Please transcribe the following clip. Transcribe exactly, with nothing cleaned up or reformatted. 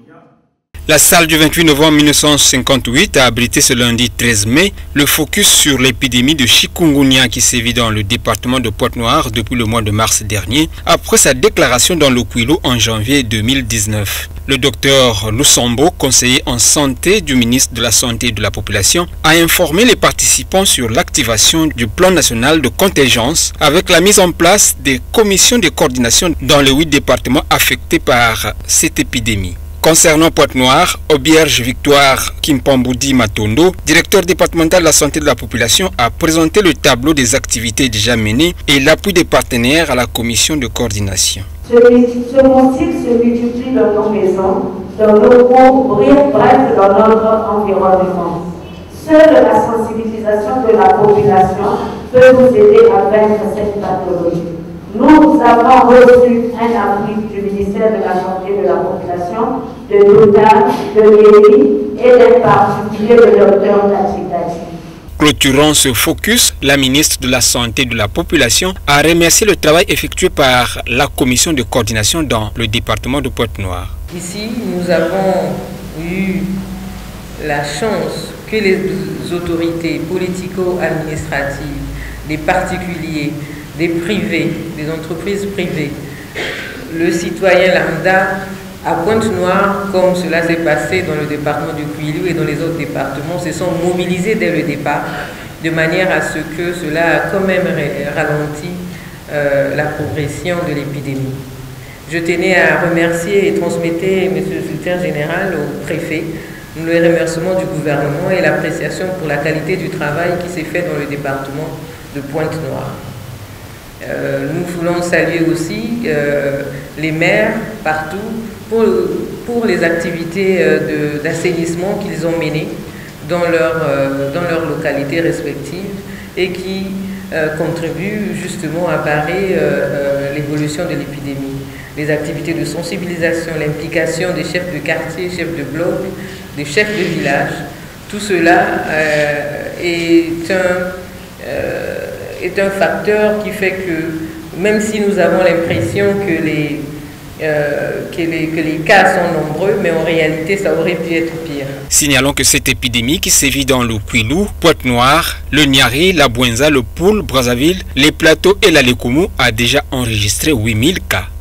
La salle du vingt-huit novembre mille neuf cent cinquante-huit a abrité ce lundi treize mai le focus sur l'épidémie de chikungunya qui sévit dans le département de Pointe-Noire depuis le mois de mars dernier, après sa déclaration dans le Kwilu en janvier deux mille dix-neuf. Le docteur Lusombo, conseiller en santé du ministre de la Santé et de la Population, a informé les participants sur l'activation du plan national de contingence avec la mise en place des commissions de coordination dans les huit départements affectés par cette épidémie. Concernant Pointe-Noire, Auberge Victoire Kimpamboudi Matondo, directeur départemental de la santé de la population, a présenté le tableau des activités déjà menées et l'appui des partenaires à la commission de coordination. Ce motif se multiplie dans nos maisons, dans nos cours, bref, dans notre environnement. Seule la sensibilisation de la population peut nous aider à vaincre cette pathologie. Nous avons reçu un appui du ministère de la Santé et de la Population, de Total, de l'E I et en particulier le docteur Tachitati. Clôturant ce focus, la ministre de la Santé et de la Population a remercié le travail effectué par la commission de coordination dans le département de Pointe-Noire. Ici, nous avons eu la chance que les autorités politico-administratives, les particuliers, des privés, des entreprises privées, le citoyen lambda à Pointe-Noire, comme cela s'est passé dans le département du Kwilu et dans les autres départements, se sont mobilisés dès le départ, de manière à ce que cela a quand même ralenti euh, la progression de l'épidémie. Je tenais à remercier et transmettre, Monsieur le secrétaire général, au préfet, le remerciement du gouvernement et l'appréciation pour la qualité du travail qui s'est fait dans le département de Pointe-Noire. Euh, nous voulons saluer aussi euh, les maires partout pour, pour les activités euh, d'assainissement qu'ils ont menées dans leur, euh, dans leurs localités respectives et qui euh, contribuent justement à parer euh, euh, l'évolution de l'épidémie. Les activités de sensibilisation, l'implication des chefs de quartier, chefs de bloc, des chefs de village, tout cela euh, est un... Euh, est un facteur qui fait que même si nous avons l'impression que les, euh, que, les, que les cas sont nombreux, mais en réalité ça aurait pu être pire. Signalons que cette épidémie qui sévit dans le Kwilu, Pointe-Noire, le Niari, la Bouenza, le Poul, Brazzaville, les Plateaux et la Lékoumou a déjà enregistré huit mille cas.